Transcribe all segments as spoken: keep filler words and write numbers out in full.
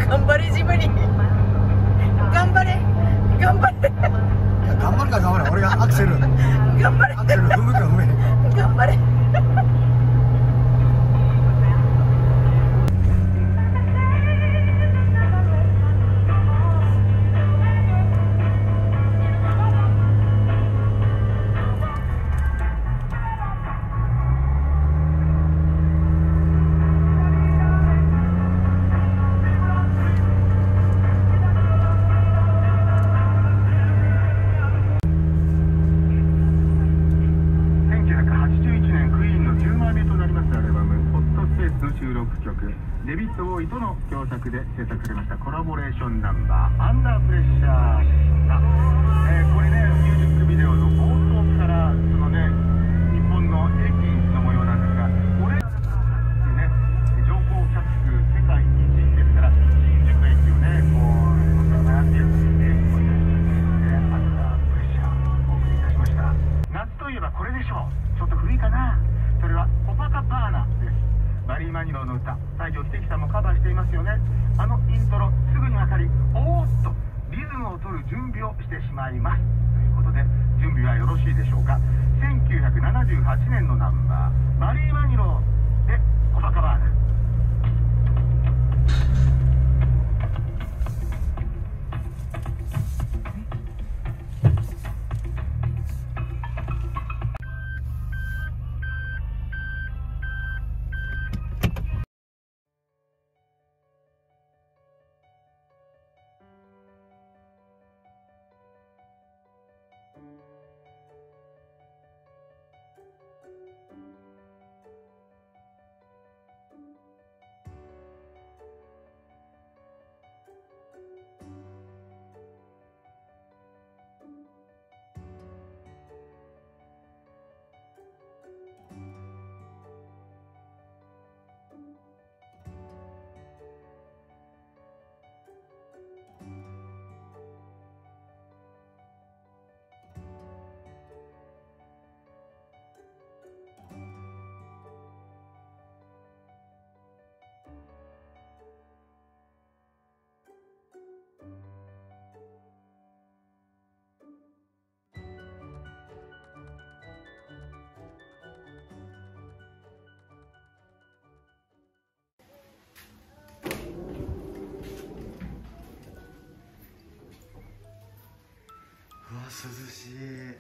頑張れジブリ、頑張れ頑張れ。 いや頑張るか頑張れ、俺がアクセル頑張れアクセル踏むか踏めへん。 頑張れ。 デビッド・ボーイとの共作で制作されましたコラボレーションナンバー「アンダープレッシャー」が、えー、これねミュージックビデオの冒頭からそのね日本の駅の模様なんですが、これね乗降客数世界一ですから新宿駅をねこう並んで、えー、こういうアンダープレッシャーをお送りいたしました。夏といえばこれでしょう。ちょっと古いかな。それはコパカパーナです。マリー・マニローの歌、西城秀樹さんもカバーしていますよね。あのイントロすぐにわかり、おーっとリズムを取る準備をしてしまいますということで、準備はよろしいでしょうか。せんきゅうひゃくななじゅうはちねんのナンバー、マリー・マニローでコパカバーナ。 うわ涼しい。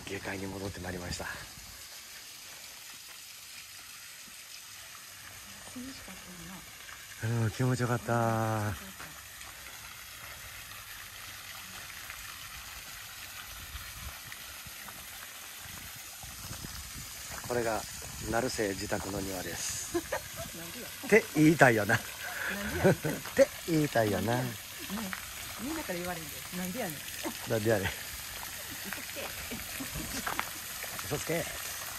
下界に戻ってまいりました。うん、気持ちよかった。これが成瀬自宅の庭ですって言いたいよなって言いたいよな。 みんなから言われるんで、なんでやねん。 なんでやねん。嘘つけ。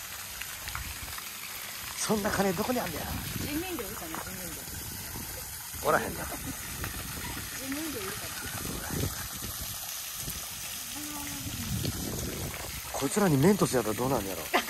そんな金どこにあんだよ。 人面魚いるかな、人面魚。 おらへんな。 人面魚いるかな。 こいつらにメントスやったらどうなんやろ。